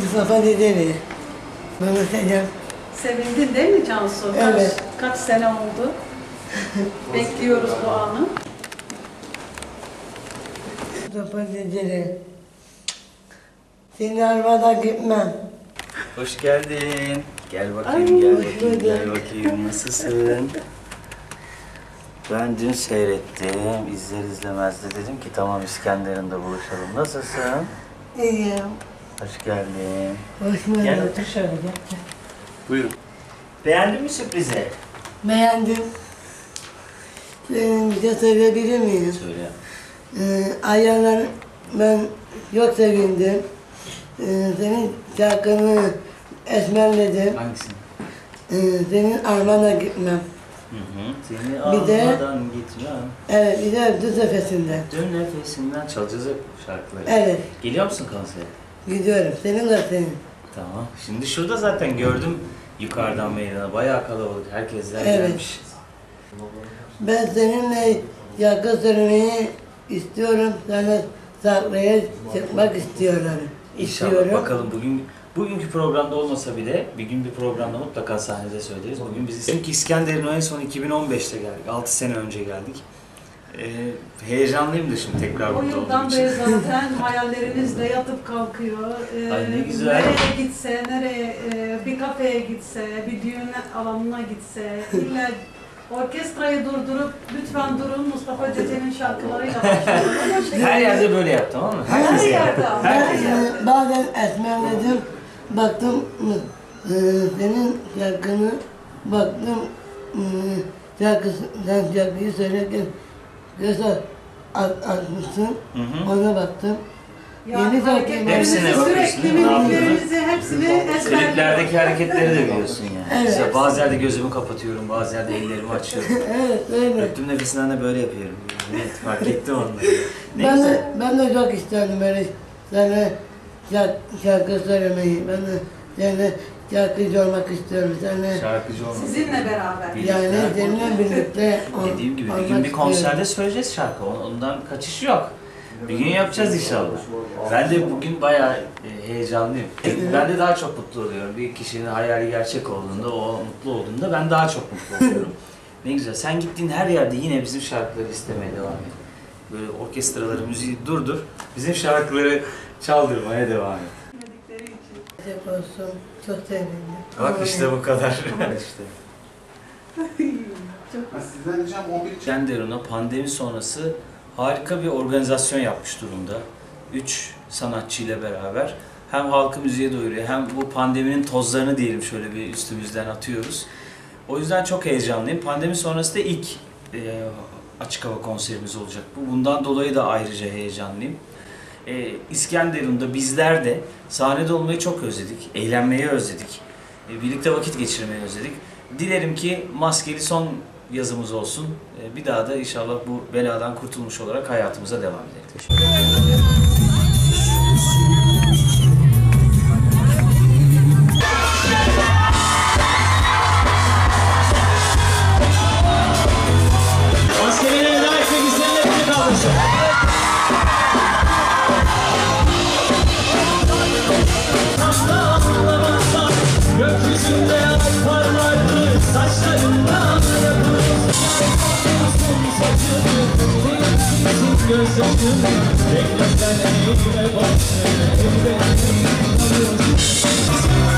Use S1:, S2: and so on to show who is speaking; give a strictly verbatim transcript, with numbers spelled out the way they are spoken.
S1: Mustafa Dedeli. Mehmet Ecem.
S2: Sevindin değil mi Cansu?
S1: Evet.
S2: Kaç, kaç sene oldu? Bekliyoruz bu anı.
S1: Mustafa Dedeli. Seni armadan gitmem.
S3: Hoş geldin. Gel bakayım,
S1: Ay,
S3: gel
S1: hoş
S3: bakayım,
S1: bulduk.
S3: gel bakayım. Nasılsın? Ben dün seyrettim, izler izlemez de dedim ki tamam İskenderun'da buluşalım. Nasılsın?
S1: İyiyim.
S3: Hoş geldin.
S1: Hoş bulduk.
S3: Gel otur şöyle, gel. gel. Buyurun. Beğendin mi sürprizi?
S1: Beğendim. Senin bir şey söyleyebilir miyim?
S3: Söyle.
S1: Ee, Ayağlar ben çok sevindim. Ee, senin şarkını esmerledim.
S3: Hangisini?
S1: Ee, senin armana gitmem.
S3: Hı hı. Seni
S1: Bir de-
S3: almadan gitmem.
S1: Evet, bir de düz nefesinden.
S3: Dön nefesinden çalacağız hep bu şarkıları.
S1: Evet,
S3: Geliyor musun konsere?
S1: gidiyorum. Senin de senin.
S3: Tamam. Şimdi şurada zaten gördüm yukarıdan meydana. Bayağı kalabalık. Herkesler
S1: Evet.
S3: gelmiş.
S1: Ben seninle şarkı söylemeyi istiyorum. Sana sahneye çıkmak istiyorum.
S3: İnşallah.
S1: İstiyorum.
S3: Bakalım bugün bugünkü programda olmasa bile bir gün bir programda mutlaka sahnede söyleriz. Bugün biz çünkü İskenderun'a en son iki bin on beşte geldik. altı sene önce geldik. Ee, heyecanlıyım da şimdi tekrar
S2: O
S3: burada olduğum
S2: yıldan
S3: için.
S2: beri zaten hayallerinizle yatıp kalkıyor. Ee,
S3: Ay ne güzel.
S2: Nereye gitse, nereye, e, bir kafeye gitse, bir düğün alanına gitse, illa orkestrayı durdurup lütfen durun Mustafa Ceceli'nin şarkılarıyla başlayalım.
S3: Her yerde böyle yap, tamam mı?
S2: Her
S3: Herkese yap.
S2: yerde ama.
S1: Ben
S3: Herkese yap.
S1: e, bazen esmerledim. Baktım e, senin şarkını baktım e, şarkı, sen şarkıyı söylerken göz at, at- atmışsın.
S3: Hı hı.
S1: Ona baktım.
S2: Yani
S1: Yeni
S2: hareketlerinizi
S3: Hepsine
S2: sürekli
S3: bakıyorsun, ne
S2: mimiklerinizi hepsini ezberliyorum.
S3: Klipler'deki hareketleri de biliyorsun yani.
S1: Evet.
S3: Mesela bazı yerde gözümü kapatıyorum, bazı yerde ellerimi açıyorum.
S1: Evet, öyle.
S3: Öptüm nefesinden de böyle yapıyorum. Evet, fark ettim onları. Ne
S1: Ben
S3: güzel.
S1: de, ben de çok isterdim böyle sana şarkı, şarkı söylemeyi. Ben de seninle şarkıcı olmak istiyorum. Seninle
S3: Şarkıcı olmak.
S2: Sizinle beraber.
S3: Birlikte.
S1: yani seninle birlikte ol,
S3: Dediğim gibi bir
S1: olmak
S3: gün bir
S1: istiyorum.
S3: konserde söyleyeceğiz şarkı. Ondan kaçış yok. Bir gün yapacağız inşallah. Ben de bugün bayağı e, heyecanlıyım. Ben de daha çok mutlu oluyorum. Bir kişinin hayali gerçek olduğunda, o mutlu olduğunda ben daha çok mutlu oluyorum. Ne güzel. Sen gittiğin her yerde yine bizim şarkıları istemeye devam et. Böyle orkestraları, müziği durdur. Bizim şarkıları çaldırmaya devam et.
S2: Dinledikleri için.
S1: Teşekkür olsun. Çok sevindim.
S3: Bak işte bu kadar. işte.
S2: Çok
S4: Sizden diyeceğim on bir
S3: İskenderun'a pandemi sonrası harika bir organizasyon yapmış durumda. Üç sanatçıyla beraber hem halkı müziğe doyuruyor hem bu pandeminin tozlarını diyelim şöyle bir üstümüzden atıyoruz. O yüzden çok heyecanlıyım. Pandemi sonrası da ilk e, açık hava konserimiz olacak bu. Bundan dolayı da ayrıca heyecanlıyım. E, İskenderun'da bizler de sahnede olmayı çok özledik, eğlenmeyi özledik, e, birlikte vakit geçirmeyi özledik. Dilerim ki maskeli son yazımız olsun. E, bir daha da inşallah bu beladan kurtulmuş olarak hayatımıza devam edelim. Teşekkür ederim. Maskelilerin daha sevgislerine bir kaldırsın. Gökyüzünde parlardı saçlarından gözlerim renklerden eğile baktı.